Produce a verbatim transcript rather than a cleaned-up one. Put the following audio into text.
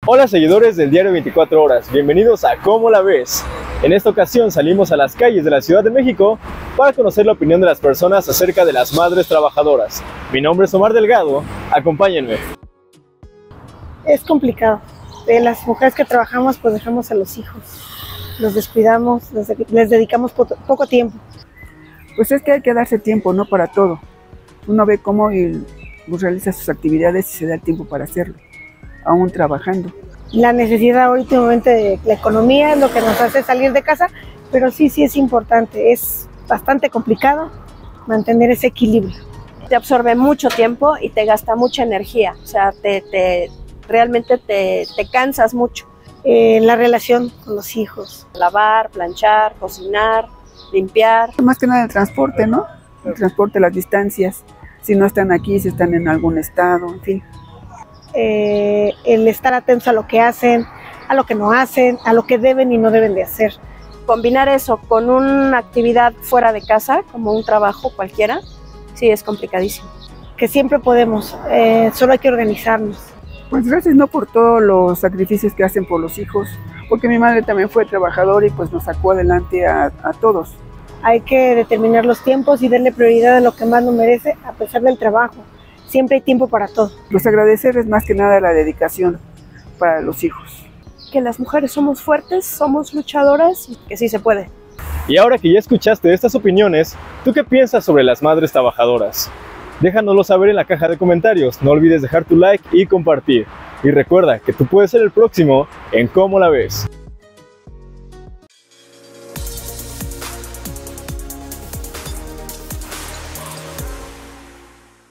Hola seguidores del Diario veinticuatro horas, bienvenidos a ¿Cómo la ves? En esta ocasión salimos a las calles de la Ciudad de México para conocer la opinión de las personas acerca de las madres trabajadoras. Mi nombre es Omar Delgado, acompáñenme. Es complicado. De las mujeres que trabajamos, pues dejamos a los hijos, los descuidamos, les, les dedicamos po poco tiempo. Pues es que hay que darse tiempo, ¿no? Para todo. Uno ve cómo y, pues, realiza sus actividades y se da el tiempo para hacerlo, aún trabajando. La necesidad últimamente de la economía es lo que nos hace salir de casa, pero sí, sí es importante. Es bastante complicado mantener ese equilibrio. Te absorbe mucho tiempo y te gasta mucha energía, o sea, te, te, realmente te, te cansas mucho. Eh, la relación con los hijos. Lavar, planchar, cocinar, limpiar. Más que nada el transporte, ¿no? El transporte, las distancias. Si no están aquí, si están en algún estado, en fin. Eh, el estar atentos a lo que hacen, a lo que no hacen, a lo que deben y no deben de hacer. Combinar eso con una actividad fuera de casa, como un trabajo cualquiera, sí es complicadísimo. Que siempre podemos, eh, solo hay que organizarnos. Pues gracias no por todos los sacrificios que hacen por los hijos, porque mi madre también fue trabajadora y pues nos sacó adelante a, a todos. Hay que determinar los tiempos y darle prioridad a lo que más nos merece a pesar del trabajo. Siempre hay tiempo para todo. Pues agradecerles más que nada la dedicación para los hijos. Que las mujeres somos fuertes, somos luchadoras y que sí se puede. Y ahora que ya escuchaste estas opiniones, ¿tú qué piensas sobre las madres trabajadoras? Déjanoslo saber en la caja de comentarios, no olvides dejar tu like y compartir. Y recuerda que tú puedes ser el próximo en ¿Cómo la ves?